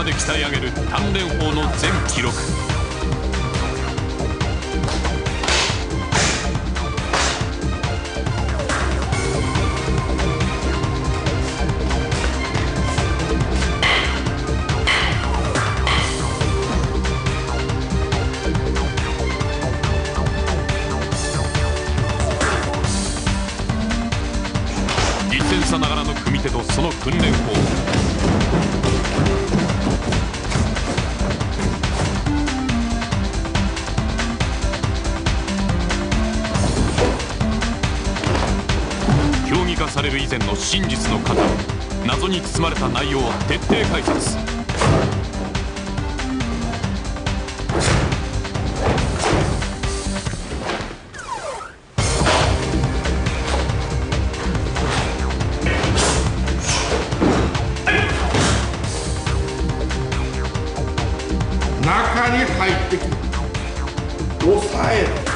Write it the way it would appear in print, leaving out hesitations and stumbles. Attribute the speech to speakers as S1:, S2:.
S1: で鍛え上げる鍛錬法の全記録。1点差ながらの組手とその訓練法。競技化される以前の真実の型、謎に包まれた内容を徹底解説。
S2: 中に入ってきて抑える。